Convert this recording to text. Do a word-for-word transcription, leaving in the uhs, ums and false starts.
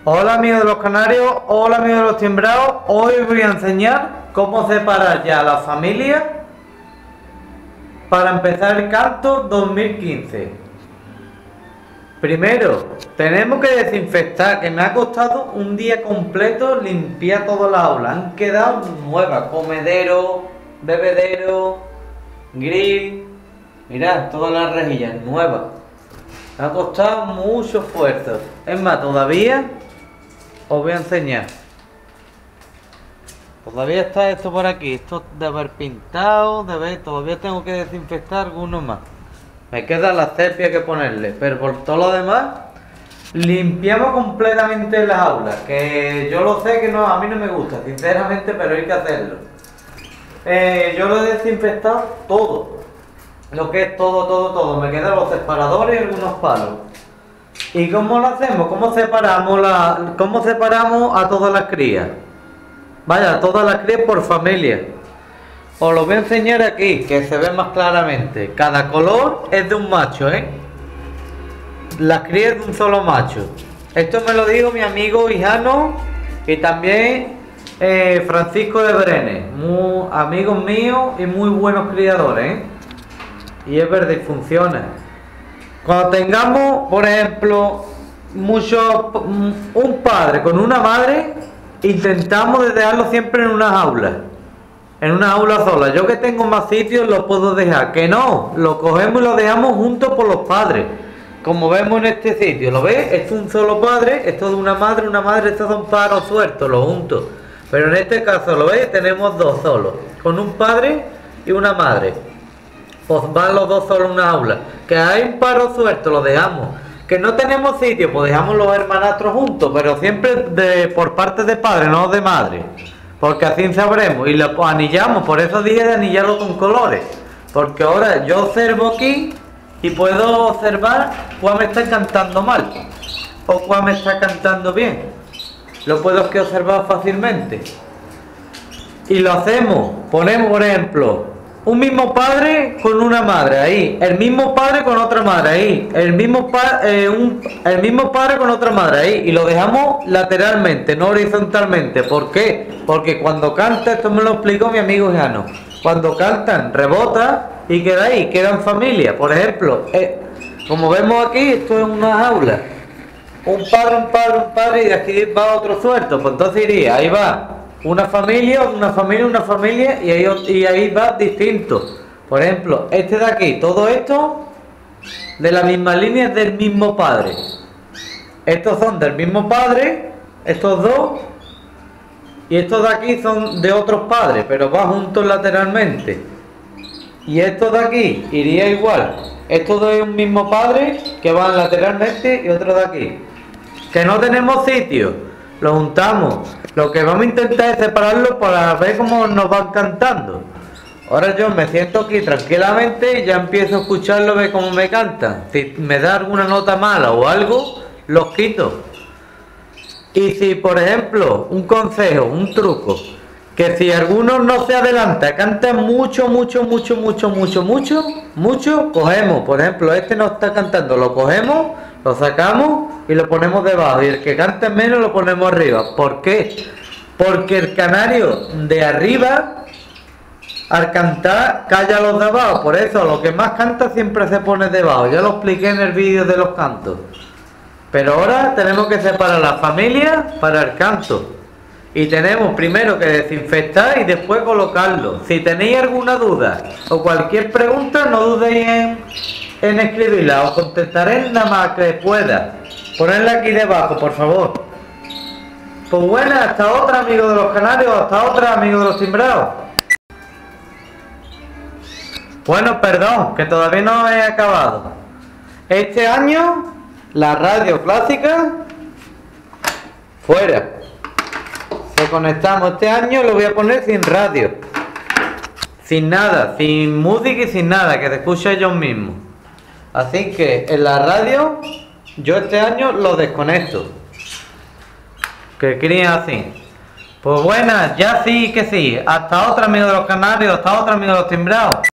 Hola amigos de los canarios, hola amigos de los timbrados. Hoy os voy a enseñar cómo separar ya la familia para empezar el canto dos mil quince. Primero, tenemos que desinfectar, que me ha costado un día completo limpiar todas las aulas. Han quedado nuevas, comedero, bebedero, grill. Mirad, todas las rejillas nuevas. Me ha costado mucho esfuerzo. Es más, todavía os voy a enseñar. Todavía está esto por aquí. Esto de haber pintado, de ver, todavía tengo que desinfectar algunos más. Me queda la sepia que ponerle, pero por todo lo demás limpiamos completamente las aulas. Que yo lo sé que no, a mí no me gusta, sinceramente, pero hay que hacerlo. Eh, yo lo he desinfectado todo. Lo que es todo, todo, todo. Me quedan los separadores y algunos palos. ¿Y cómo lo hacemos? ¿Cómo separamos la, cómo separamos a todas las crías? Vaya, a todas las crías por familia. Os lo voy a enseñar aquí, que se ve más claramente. Cada color es de un macho, ¿eh? Las crías de un solo macho. Esto me lo dijo mi amigo Hijano y también eh, Francisco de Brenes. Muy amigos míos y muy buenos criadores, ¿eh? Y es verdad, y funciona. Cuando tengamos, por ejemplo, muchos, un padre con una madre, intentamos de dejarlo siempre en una jaula. En una jaula sola. Yo que tengo más sitios lo puedo dejar. Que no, lo cogemos y lo dejamos juntos por los padres. Como vemos en este sitio, ¿lo ves? Esto es un solo padre, esto de una madre, una madre, estos son paros sueltos, los juntos. Pero en este caso, ¿lo ves? Tenemos dos solos. Con un padre y una madre. Pues van los dos solos en una aula. Que hay un paro suelto, lo dejamos. Que no tenemos sitio, pues dejamos los hermanastros juntos, pero siempre de, por parte de padre, no de madre. Porque así sabremos. Y lo pues, anillamos, por eso dije de anillarlo con colores. Porque ahora yo observo aquí y puedo observar cuál me está cantando mal o cuál me está cantando bien. Lo puedo que observar fácilmente. Y lo hacemos, ponemos por ejemplo un mismo padre con una madre ahí, el mismo padre con otra madre ahí, el mismo, pa eh, un, el mismo padre con otra madre ahí, y lo dejamos lateralmente, no horizontalmente. ¿Por qué? Porque cuando canta, esto me lo explicó mi amigo Jano, cuando cantan rebota y queda ahí, quedan familia. Por ejemplo, eh, como vemos aquí, esto es una jaula, un padre, un padre, un padre, y de aquí va otro suelto, pues entonces iría, ahí va una familia, una familia, una familia, y ahí, y ahí va distinto. Por ejemplo, este de aquí, todo esto de la misma línea es del mismo padre. Estos son del mismo padre, estos dos, y estos de aquí son de otros padres, pero va juntos lateralmente. Y estos de aquí iría igual. Estos dos es un mismo padre que van lateralmente y otro de aquí. Que no tenemos sitio, lo juntamos. Lo que vamos a intentar es separarlo para ver cómo nos van cantando. Ahora yo me siento aquí tranquilamente y ya empiezo a escucharlo, ver cómo me cantan. Si me da alguna nota mala o algo, los quito. Y si, por ejemplo, un consejo, un truco, que si alguno no se adelanta, canta mucho, mucho, mucho, mucho, mucho, mucho, mucho, cogemos. Por ejemplo, este no está cantando, lo cogemos, lo sacamos y lo ponemos debajo, y el que cante menos lo ponemos arriba. ¿Por qué? Porque el canario de arriba al cantar calla a los de abajo. Por eso lo que más canta siempre se pone debajo. Ya lo expliqué en el vídeo de los cantos. Pero ahora tenemos que separar la familia para el canto, y tenemos primero que desinfectar y después colocarlo. Si tenéis alguna duda o cualquier pregunta, no dudéis en en escribirla, os contestaré nada más que pueda. Ponedla aquí debajo, por favor. Pues bueno, hasta otra, amigos de los canarios, hasta otra, amigos de los timbrados. Bueno, perdón, que todavía no he acabado. Este año, la radio clásica fuera. Reconectamos. Este año lo voy a poner sin radio, sin nada, sin música y sin nada, que se escuche ellos mismos. Así que en la radio yo este año lo desconecto. Que crían así. Pues buenas, ya sí que sí. Hasta otra, amigos de los canarios, hasta otra, amigos de los timbrados.